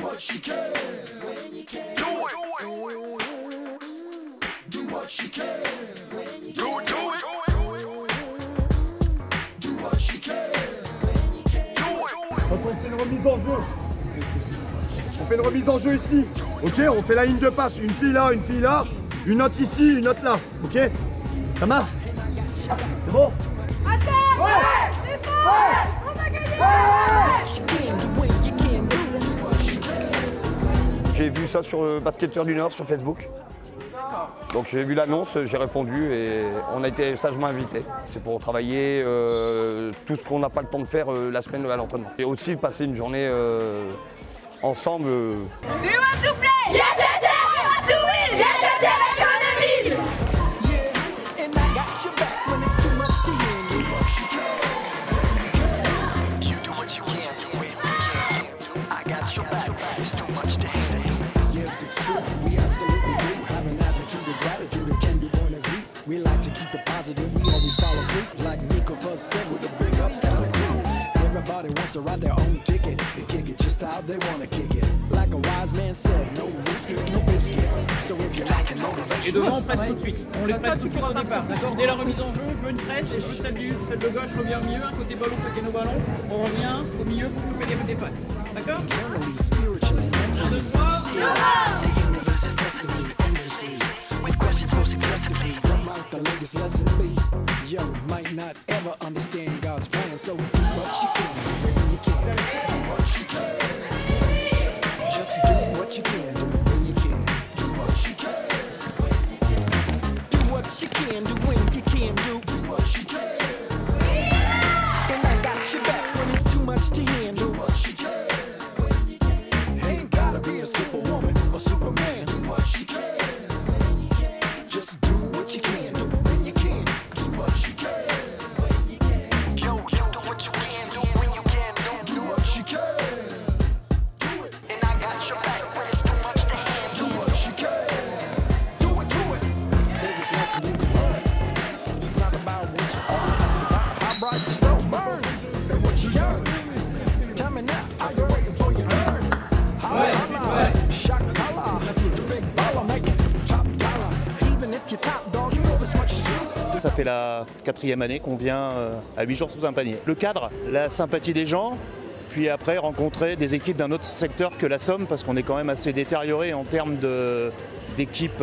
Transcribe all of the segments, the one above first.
what she can. When you can. Do it. Do what she can. When you can. Do it. Do what she can. When you can. Do it. Donc on fait une remise en jeu. On fait une remise en jeu ici. Ok, on fait la ligne de passe. Une fille là, une autre ici, une autre là. Ok, ça marche? C'est bon? Attends! Ouais! C'est bon! Ouais! On va gagner! J'ai vu ça sur le Basketteur du Nord sur Facebook. Donc j'ai vu l'annonce, j'ai répondu et on a été sagement invités. C'est pour travailler tout ce qu'on n'a pas le temps de faire la semaine à l'entraînement. Et aussi passer une journée ensemble. Do you want to play? Yes, yes, yes! Do you want to win? Yes, yes, yes! Let's go the ville! Yeah, and I got your back when it's too much to handle. You do what you can do it. I got your back, it's too much to handle. Yes, it's true, we absolutely do have an attitude of gratitude and can do point of view. We like to keep it positive, we always follow through. Like Nico first said with the big ups kind of crew. Everybody wants to ride their own ticket and kick it just how they want to kick it. Like a wise man said, no risk it, no biscuit. So if you like a motivation. Et devant, on presse tout de suite. On les presse tout de suite au départ. D'accord. Dès la remise en jeu, je veux une presse et je veux celle de gauche revient au milieu, un côté ballon, côté nos ballons. On revient au milieu pour choper des passes. D'accord? 1, 2, 3. The universe is testing me endlessly with questions most suggestively. What might the latest lesson be? Yo, might not ever understand God's plan, so do what you can when you can. Do what you can. Just do what you can do when you can. Do what you can. Do what you can do when you can do. Do what you can. And I got your back when it's too much to handle. Do what you can. Ain't gotta be a superwoman or superman. Do what you can. Just do what you can do when you can. Do what you can. Yo, you do what you can do when you can do. Do what you can. Do it. And I got your back when it's too much to handle. Do what you can. Do it, do it. Biggest lesson you can learn. It's not about what you earn. It's about how bright your soul burns and what you yearn. Tell me now, are you waiting for your turn? Holla, shot collar, the big baller make it top dollar. Even if you're top dog, you know as much as you. Ça fait la 4e année qu'on vient à 8 jours sous un panier. Le cadre, la sympathie des gens, puis après rencontrer des équipes d'un autre secteur que la Somme, parce qu'on est quand même assez détérioré en termes d'équipes.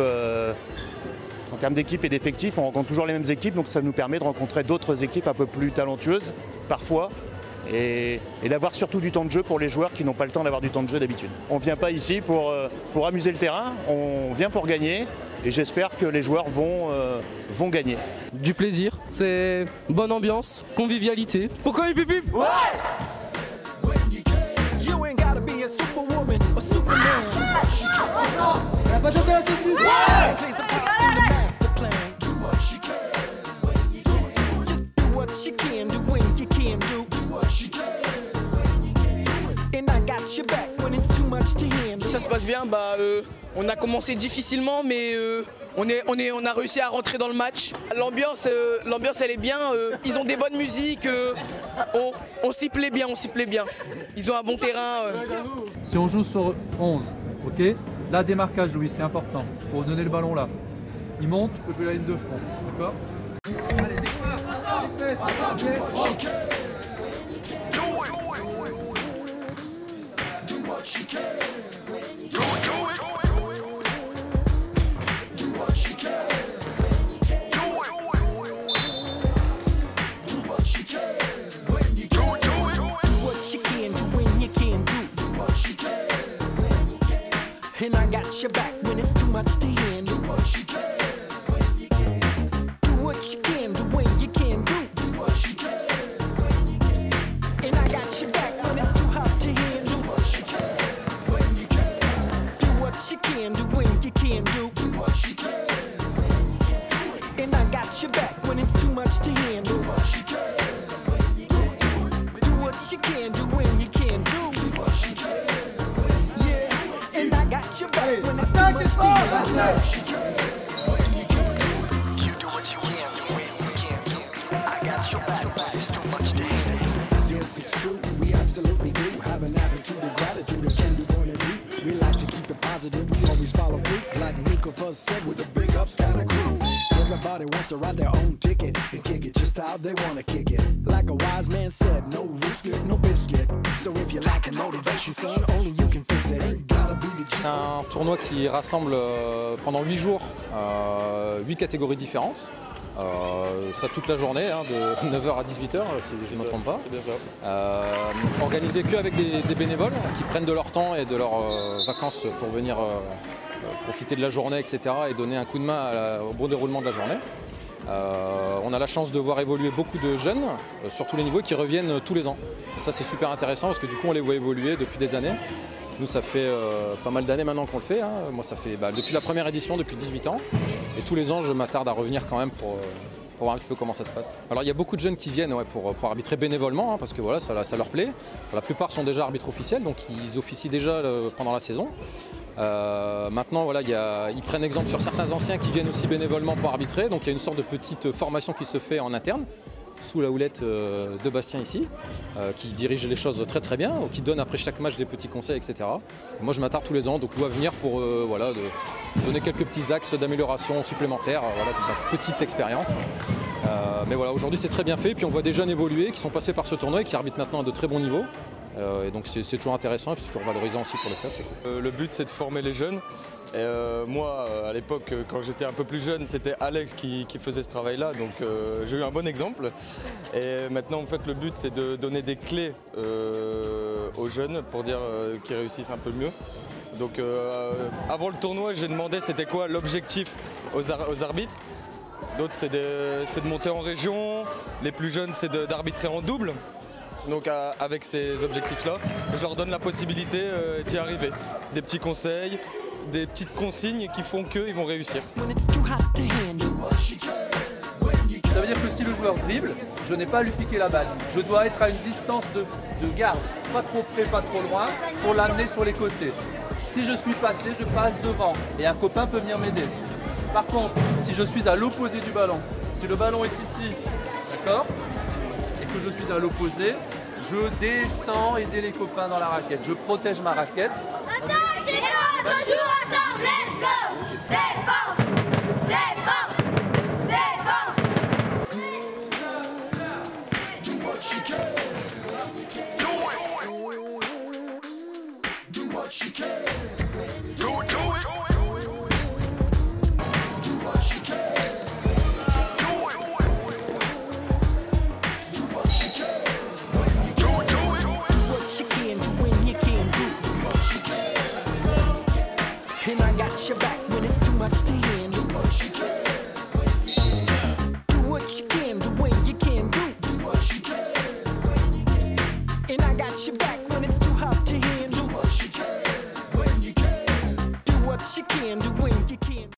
En termes d'équipes et d'effectifs, on rencontre toujours les mêmes équipes, donc ça nous permet de rencontrer d'autres équipes un peu plus talentueuses, parfois, et d'avoir surtout du temps de jeu pour les joueurs qui n'ont pas le temps d'avoir du temps de jeu d'habitude. On ne vient pas ici pour amuser le terrain, on vient pour gagner, et j'espère que les joueurs vont gagner. Du plaisir, c'est bonne ambiance, convivialité. Pourquoi les pipip? Ouais! You ain't gotta be a superwoman or superman. On a pas chanté la technique. Chase a pop in the master plan. Do what she can when you can. Just do what she can do when you can do. Do what she can when you can. And I got your back when it's too much to handle. Ça se passe bien, on a commencé difficilement, mais on a réussi à rentrer dans le match. L'ambiance elle est bien, ils ont des bonnes musiques, on s'y plaît bien, Ils ont un bon terrain. Si on joue sur 11, ok? Là, démarquage, Louis, c'est important. Pour donner le ballon là. Il monte, je vais la ligne de fond. D'accord? Allez, départ. Do what you can when you can. Do what you can when you can. Do what you can when you can. Do what you can do when you can do. Do what you can when you can. And I got your back when it's too much to handle. Do what you can when you can. Do what you can do when you can do. Do what you can when you can. And I got your back when it's too hot to handle. Do what you can when you can. Do what you can do when you can do. Do what you can when you can. And I got your back when it's too much to handle. Do what you can when you can. Do what you can do when you can do. Do what you can when you can. Yeah, and I got your back when it's too much to handle. Do what you can when you can. You do what you can do when you can do. I got your back when it's too much to handle. Yes, it's true, we absolutely do have an attitude of gratitude and can do point of view. always follow through. Like Nico first said with the big ups kind of crew. Everybody wants to ride their own ticket and kick it just how they want to kick it. Like a wise man said, no risk it, no biscuit. So if you lack motivation, son, only you can fix it. Ain't gotta be the. C'est un tournoi qui rassemble pendant 8 jours 8 catégories différentes. Ça toute la journée, hein, de 9h à 18h si je ne me trompe pas. C'est bien ça. Organisé qu'avec des bénévoles qui prennent de leur temps et de leurs vacances pour venir profiter de la journée, etc. et donner un coup de main au bon déroulement de la journée. On a la chance de voir évoluer beaucoup de jeunes sur tous les niveaux qui reviennent tous les ans. Et ça c'est super intéressant parce que du coup on les voit évoluer depuis des années. Nous ça fait pas mal d'années maintenant qu'on le fait, hein. Moi ça fait depuis la première édition, depuis 18 ans. Et tous les ans je m'attarde à revenir quand même pour voir un petit peu comment ça se passe. Alors il y a beaucoup de jeunes qui viennent pour arbitrer bénévolement, hein, parce que voilà, ça leur plaît. La plupart sont déjà arbitres officiels, donc ils officient déjà pendant la saison. Maintenant voilà, ils prennent exemple sur certains anciens qui viennent aussi bénévolement pour arbitrer, donc il y a une sorte de petite formation qui se fait en interne, sous la houlette de Bastien ici, qui dirige les choses très très bien, qui donne après chaque match des petits conseils, etc. Et moi je m'attarde tous les ans, donc à venir pour voilà, donner quelques petits axes d'amélioration supplémentaires, voilà, une petite expérience. Mais voilà, aujourd'hui c'est très bien fait, puis on voit des jeunes évoluer qui sont passés par ce tournoi et qui arbitrent maintenant à de très bons niveaux. Et donc c'est toujours intéressant et c'est toujours valorisant aussi pour le club. Cool. Le but c'est de former les jeunes. Et moi à l'époque quand j'étais un peu plus jeune c'était Alex qui faisait ce travail là, donc j'ai eu un bon exemple. Et maintenant en fait le but c'est de donner des clés aux jeunes pour dire qu'ils réussissent un peu mieux. Donc avant le tournoi j'ai demandé c'était quoi l'objectif aux arbitres. D'autres c'est de monter en région, les plus jeunes c'est d'arbitrer en double. Donc avec ces objectifs-là, je leur donne la possibilité d'y arriver. Des petits conseils, des petites consignes qui font qu'ils vont réussir. Ça veut dire que si le joueur dribble, je n'ai pas à lui piquer la balle. Je dois être à une distance de garde, pas trop près, pas trop loin, pour l'amener sur les côtés. Si je suis passé, je passe devant et un copain peut venir m'aider. Par contre, si je suis à l'opposé du ballon, si le ballon est ici, d'accord, et que je suis à l'opposé, je descends aider les copains dans la raquette. Je protège ma raquette. Attaque, on joue ensemble, let's go! Défense! Défense! Défense! Do what you can. Do what you can. Do it. Do what you can. And I got your back when it's too much to handle. Do what you can do when you can do